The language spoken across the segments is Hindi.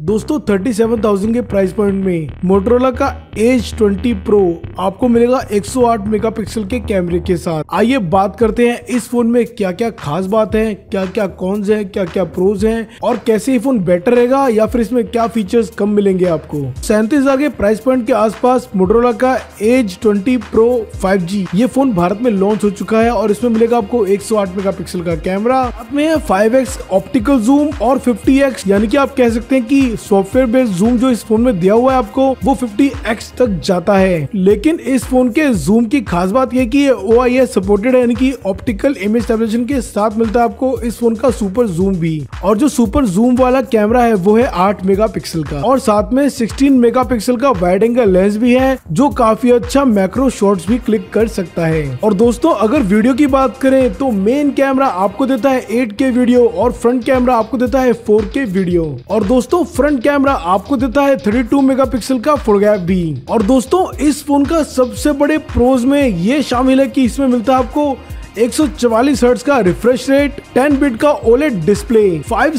दोस्तों 37,000 के प्राइस पॉइंट में मोटोरोला का एज 20 प्रो आपको मिलेगा 108 मेगापिक्सल के कैमरे के साथ। आइए बात करते हैं इस फोन में क्या क्या खास बात है, क्या क्या कॉन्स हैं, क्या क्या प्रोज हैं और कैसे ये फोन बेटर रहेगा या फिर इसमें क्या फीचर्स कम मिलेंगे आपको। 37,000 के प्राइस पॉइंट के आसपास मोटोरोला का एज 20 प्रो 5G ये फोन भारत में लॉन्च हो चुका है और इसमें मिलेगा आपको 108 मेगापिक्सल का कैमरा, साथ में 5x ऑप्टिकल जूम और 50x यानी कि आप कह सकते हैं कि सॉफ्टवेयर बेस्ड जूम जो इस फोन में दिया हुआ है आपको वो 50x तक जाता है। लेकिन इस फोन के जूम की खास बात यह कि OIS सपोर्टेड है, यानी कि ऑप्टिकल इमेज स्टेबलाइजेशन के साथ मिलता है आपको इस फोन का सुपर जूम भी। और जो सुपर जूम वाला कैमरा है वो है 8 मेगापिक्सल का और साथ में 16 मेगापिक्सल का वाइड एंगल लेंस भी है जो काफी अच्छा मैक्रो शॉट्स भी क्लिक कर सकता है। और दोस्तों अगर वीडियो की बात करें तो मेन कैमरा आपको देता है 8K वीडियो और फ्रंट कैमरा आपको देता है 4K वीडियो। और दोस्तों फ्रंट कैमरा आपको देता है 32 मेगापिक्सल का फुल गैप भी। और दोस्तों इस फोन का सबसे बड़े प्रोज में ये शामिल है कि इसमें मिलता है आपको 144 हर्ट्ज का रिफ्रेश रेट, 10 बिट का OLED डिस्प्ले,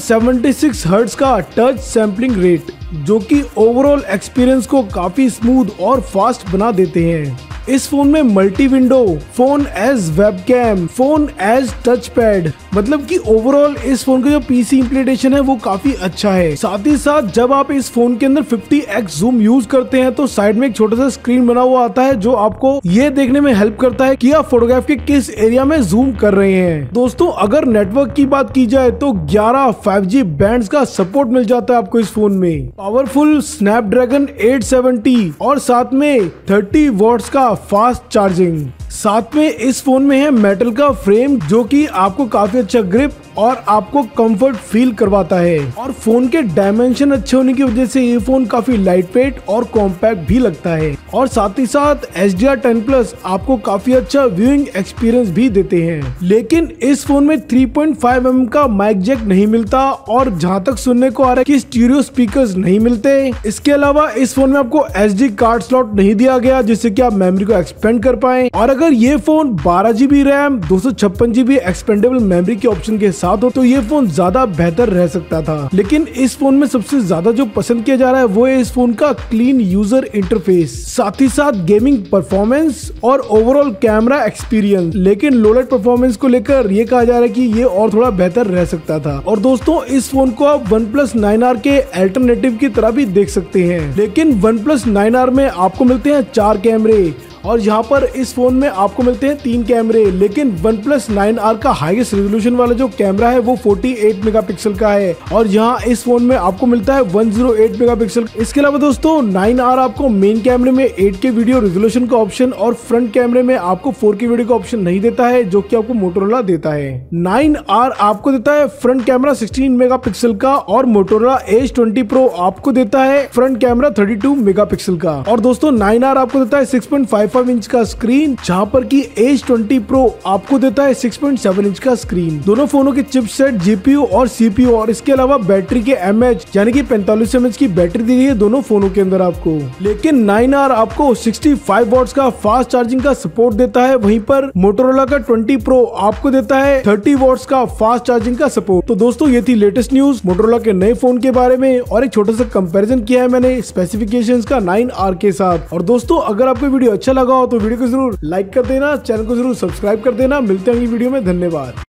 576 हर्ट्ज का टच सैम्पलिंग रेट जो कि ओवरऑल एक्सपीरियंस को काफी स्मूथ और फास्ट बना देते हैं। इस फोन में multi window, phone as webcam, phone as touch pad, मतलब कि ओवरऑल इस फोन का जो पीसी इम्प्लीमेंटेशन है वो काफी अच्छा है। साथ ही साथ जब आप इस फोन के अंदर 50x जूम यूज करते हैं तो साइड में एक छोटा सा स्क्रीन बना हुआ आता है जो आपको ये देखने में हेल्प करता है कि आप फोटोग्राफ के किस एरिया में जूम कर रहे हैं। दोस्तों अगर नेटवर्क की बात की जाए तो 11 5G बैंड्स का सपोर्ट मिल जाता है आपको इस फोन में, पावरफुल स्नैपड्रैगन 870 और साथ में 30 वॉट्स का फास्ट चार्जिंग। साथ में इस फोन में है मेटल का फ्रेम जो कि आपको काफी अच्छा ग्रिप और आपको कंफर्ट फील करवाता है। और फोन के डायमेंशन अच्छे होने की वजह से ये फोन काफी लाइट वेट और कॉम्पैक्ट भी लगता है। और साथ ही साथ HDR10+ आपको काफी अच्छा व्यूइंग एक्सपीरियंस भी देते हैं। लेकिन इस फोन में 3.5mm का माइक जैक नहीं मिलता और जहां तक सुनने को आ रहा है कि स्टीरियो स्पीकर्स नहीं मिलते। इसके अलावा इस फोन में आपको SD कार्ड स्लॉट नहीं दिया गया जिससे कि आप मेमोरी को एक्सपेंड कर पाए। और अगर ये phone 12GB RAM 256GB expandable memory के ऑप्शन के साथ हो तो ये फोन ज्यादा बेहतर रह सकता था। लेकिन इस फोन में सबसे ज्यादा जो पसंद किया जा रहा है वो है इस फोन का क्लीन यूजर इंटरफेस, साथ ही साथ गेमिंग परफॉर्मेंस और ओवरऑल कैमरा एक्सपीरियंस। लेकिन लोलेट परफॉर्मेंस को लेकर ये कहा जा रहा है कि ये और थोड़ा बेहतर रह सकता था। और दोस्तों इस फोन को आप OnePlus 9R के अल्टरनेटिव की तरह भी देख सकते हैं। लेकिन OnePlus 9R में आपको मिलते हैं 4 कैमरे और यहाँ पर इस फोन में आपको मिलते हैं 3 कैमरे। लेकिन OnePlus 9R का हाईएस्ट रेजोल्यूशन वाला जो कैमरा है वो 48 मेगापिक्सल का है और यहाँ इस फोन में आपको मिलता है 108 मेगापिक्सल। इसके अलावा दोस्तों 9R आपको मेन कैमरे में 8K वीडियो रेजोल्यूशन का ऑप्शन और फ्रंट कैमरे में आपको 4K वीडियो का ऑप्शन नहीं देता है जो कि आपको मोटोरोला देता है। 9R आपको देता है फ्रंट कैमरा 16 मेगापिक्सल का और मोटोरोला एज 20 प्रो आपको देता है फ्रंट कैमरा 32 मेगापिक्सल का। और दोस्तों 9R आपको देता है 6.55 इंच का स्क्रीन जहां पर की एज 20 प्रो आपको देता है 6.7 इंच का स्क्रीन। दोनों फोनों के चिपसेट GPU और CPU और इसके अलावा बैटरी के mAh यानी कि 45 mAh की बैटरी दी गई है दोनों फोनों के अंदर आपको। लेकिन 9R आपको 65 वॉट्स का फास्ट चार्जिंग का सपोर्ट देता है, वहीं पर मोटोरोला का 20 प्रो आपको देता है 30 वॉट्स का फास्ट चार्जिंग का सपोर्ट। तो दोस्तों ये थी लेटेस्ट न्यूज मोटोरोला के नए फोन के बारे में और एक छोटा सा कंपैरिजन किया है मैंने स्पेसिफिकेशंस का 9R के साथ। और दोस्तों अगर आपको वीडियो अच्छा लगा हो तो वीडियो को जरूर लाइक कर देना, चैनल को जरूर सब्सक्राइब कर देना। मिलते हैं अगली वीडियो में, धन्यवाद।